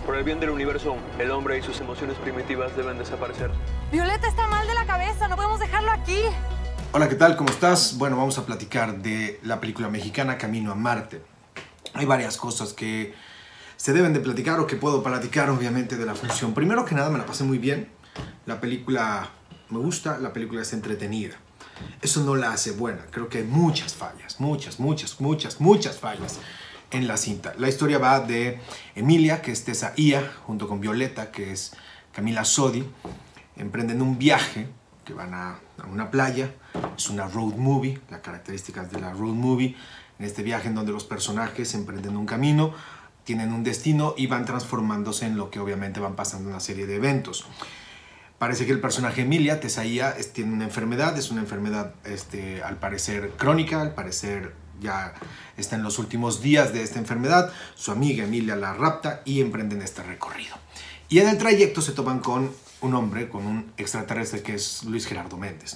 Por el bien del universo, el hombre y sus emociones primitivas deben desaparecer. Violeta está mal de la cabeza, no podemos dejarlo aquí. Hola, ¿qué tal? ¿Cómo estás? Bueno, vamos a platicar de la película mexicana Camino a Marte. Hay varias cosas que se deben de platicar o que puedo platicar, obviamente, de la función. Primero que nada, me la pasé muy bien. La película me gusta, la película es entretenida. Eso no la hace buena. Creo que hay muchas fallas, muchas fallas en la cinta. La historia va de Emilia, que es Tessa Ia, junto con Violeta, que es Camila Sodi. Emprenden un viaje que van a una playa. Es una road movie, las características de la road movie. En este viaje en donde los personajes emprenden un camino, tienen un destino y van transformándose en lo que obviamente van pasando una serie de eventos. Parece que el personaje Emilia, Tessa Ia, tiene una enfermedad, es una enfermedad al parecer crónica, al parecer ya está en los últimos días de esta enfermedad. Su amiga Emilia la rapta y emprenden este recorrido. Y en el trayecto se topan con un hombre, con un extraterrestre que es Luis Gerardo Méndez,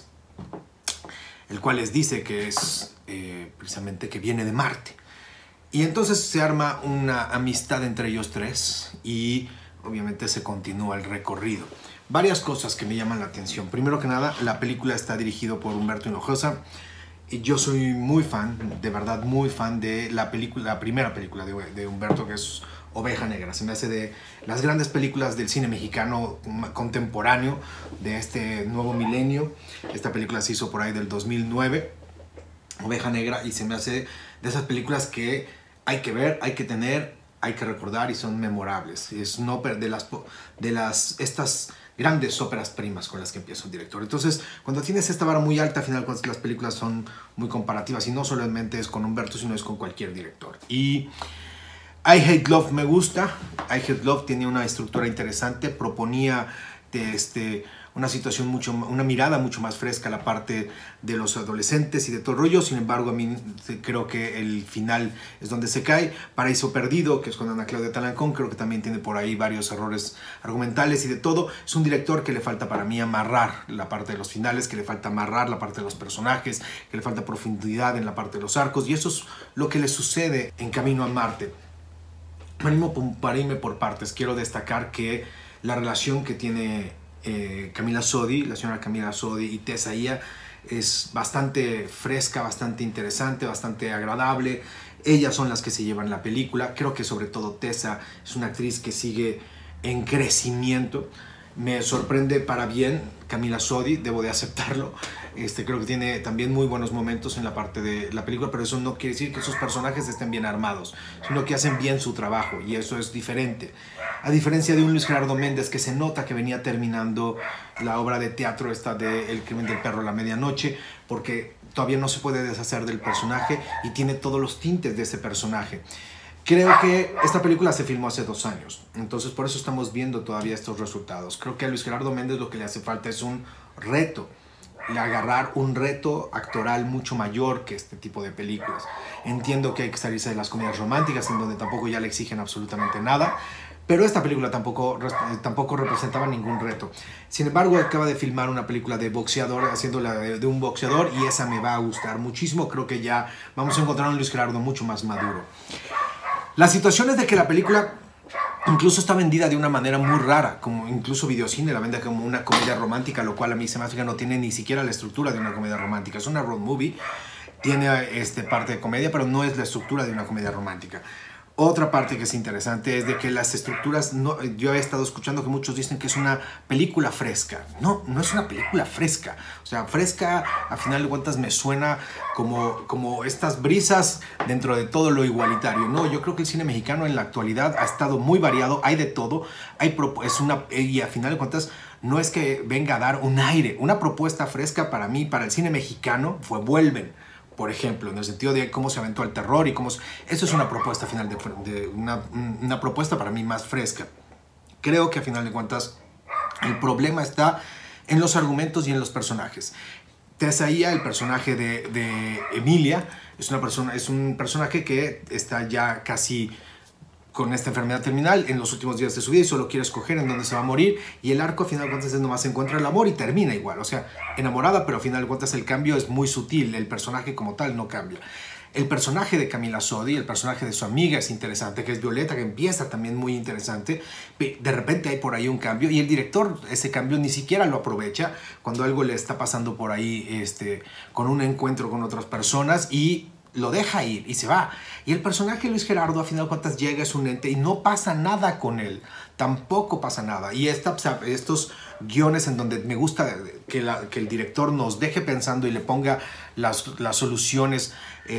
el cual les dice que es precisamente que viene de Marte. Y entonces se arma una amistad entre ellos tres y obviamente se continúa el recorrido. Varias cosas que me llaman la atención. Primero que nada, la película está dirigida por Humberto Hinojosa. Y yo soy muy fan, de verdad muy fan de la primera película de Humberto, que es Oveja Negra. Se me hace de las grandes películas del cine mexicano contemporáneo de este nuevo milenio. Esta película se hizo por ahí del 2009, Oveja Negra, y se me hace de esas películas que hay que ver, hay que tener, hay que recordar y son memorables. Es una de estas grandes óperas primas con las que empieza un director. Entonces, cuando tienes esta vara muy alta, al final las películas son muy comparativas y no solamente es con Humberto, sino es con cualquier director. Y I Hate Love me gusta. I Hate Love tiene una estructura interesante, proponía una situación una mirada mucho más fresca a la parte de los adolescentes y de todo el rollo. Sin embargo, a mí creo que el final es donde se cae. Paraíso Perdido, que es con Ana Claudia Talancón, creo que también tiene por ahí varios errores argumentales y de todo. Es un director que le falta para mí amarrar la parte de los finales, que le falta amarrar la parte de los personajes, que le falta profundidad en la parte de los arcos, y eso es lo que le sucede en Camino a Marte. Para irme por partes, quiero destacar que la relación que tiene Camila Sodi, la señora Camila Sodi y Tessa Ia es bastante fresca, bastante interesante, bastante agradable. Ellas son las que se llevan la película. Creo que sobre todo Tessa es una actriz que sigue en crecimiento. Me sorprende para bien Camila Sodi, debo de aceptarlo. Creo que tiene también muy buenos momentos en la parte de la película, pero eso no quiere decir que sus personajes estén bien armados, sino que hacen bien su trabajo, y eso es diferente. A diferencia de un Luis Gerardo Méndez que se nota que venía terminando la obra de teatro de El crimen del perro a la medianoche, porque todavía no se puede deshacer del personaje y tiene todos los tintes de ese personaje. Creo que esta película se filmó hace 2 años, entonces por eso estamos viendo todavía estos resultados. Creo que a Luis Gerardo Méndez lo que le hace falta es un reto, agarrar un reto actoral mucho mayor que este tipo de películas. Entiendo que hay que salirse de las comedias románticas, en donde tampoco ya le exigen absolutamente nada, pero esta película tampoco representaba ningún reto. Sin embargo, acaba de filmar una película de boxeador, haciéndola de un boxeador, y esa me va a gustar muchísimo. Creo que ya vamos a encontrar a un Luis Gerardo mucho más maduro. La situación es de que la película incluso está vendida de una manera muy rara, como incluso Videocine la vende como una comedia romántica, lo cual a mí se me hace que no tiene ni siquiera la estructura de una comedia romántica. Es una road movie, tiene parte de comedia, pero no es la estructura de una comedia romántica. Otra parte que es interesante es de que las estructuras, yo he estado escuchando que muchos dicen que es una película fresca. No, no es una película fresca. O sea, fresca, a final de cuentas, me suena como estas brisas dentro de todo lo igualitario. No, yo creo que el cine mexicano en la actualidad ha estado muy variado, hay de todo, y a final de cuentas no es que venga a dar un aire. Una propuesta fresca para mí, para el cine mexicano, fue Vuelven, por ejemplo, en el sentido de cómo se aventó al terror y cómo... Eso es una propuesta final una propuesta para mí más fresca. Creo que a final de cuentas el problema está en los argumentos y en los personajes. Tessa Ia, el personaje de Emilia, es un personaje que está ya casi con esta enfermedad terminal en los últimos días de su vida y solo quiere escoger en dónde se va a morir, y el arco a final de cuentas es nomás encuentra el amor y termina igual, o sea, enamorada, pero a final de cuentas el cambio es muy sutil, el personaje como tal no cambia. El personaje de Camila Sodi, el personaje de su amiga es interesante, que es Violeta, que empieza también muy interesante. De repente hay por ahí un cambio y el director ese cambio ni siquiera lo aprovecha cuando algo le está pasando por ahí con un encuentro con otras personas y lo deja ir y se va. Y el personaje de Luis Gerardo, a final de cuentas, llega, es un ente y no pasa nada con él. Tampoco pasa nada. Y estos guiones en donde me gusta que el director nos deje pensando y le ponga las soluciones,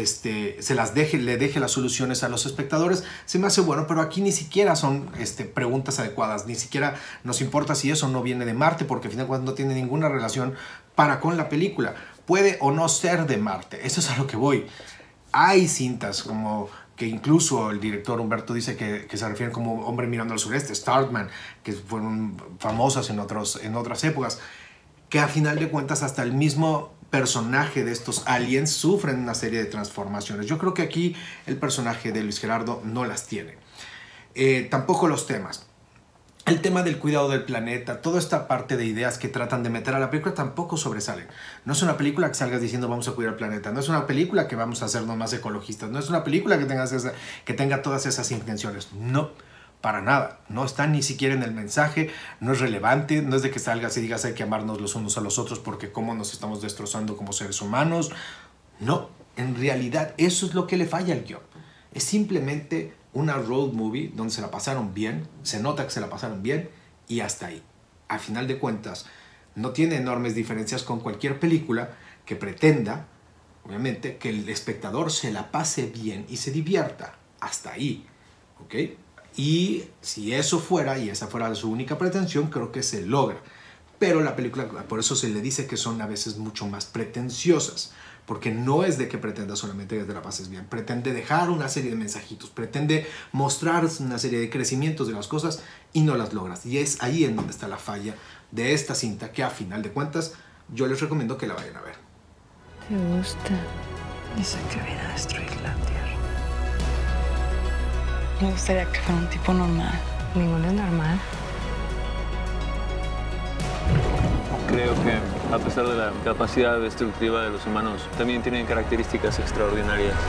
le deje las soluciones a los espectadores, se me hace bueno, pero aquí ni siquiera son preguntas adecuadas, ni siquiera nos importa si eso no viene de Marte, porque al final de cuentas no tiene ninguna relación con la película. Puede o no ser de Marte, eso es a lo que voy. Hay cintas como que incluso el director Humberto dice que se refieren como Hombre mirando al sureste, Starman, que fueron famosas en otras épocas, que a final de cuentas hasta el mismo personaje de estos aliens sufren una serie de transformaciones. Yo creo que aquí el personaje de Luis Gerardo no las tiene. Tampoco los temas. El tema del cuidado del planeta, toda esta parte de ideas que tratan de meter a la película tampoco sobresalen. No es una película que salgas diciendo vamos a cuidar el planeta, no es una película que vamos a hacernos más ecologistas, no es una película que tenga todas esas intenciones. No, para nada. No está ni siquiera en el mensaje, no es relevante, no es de que salgas y digas hay que amarnos los unos a los otros porque cómo nos estamos destrozando como seres humanos. No, en realidad eso es lo que le falla al guión. Es simplemente una road movie donde se la pasaron bien, se nota que se la pasaron bien y hasta ahí. A final de cuentas, no tiene enormes diferencias con cualquier película que pretenda, obviamente, que el espectador se la pase bien y se divierta. Hasta ahí, ¿ok? Y si eso fuera, y esa fuera su única pretensión, creo que se logra. Pero la película, por eso se le dice que son a veces mucho más pretenciosas. Porque no es de que pretenda solamente que te la pases bien. Pretende dejar una serie de mensajitos. Pretende mostrar una serie de crecimientos de las cosas y no las logras. Y es ahí en donde está la falla de esta cinta que a final de cuentas yo les recomiendo que la vayan a ver. ¿Te gusta? Dice que viene a destruir la Tierra. Me gustaría que fuera un tipo normal. Ninguno es normal. Creo que, a pesar de la capacidad destructiva de los humanos, también tienen características extraordinarias.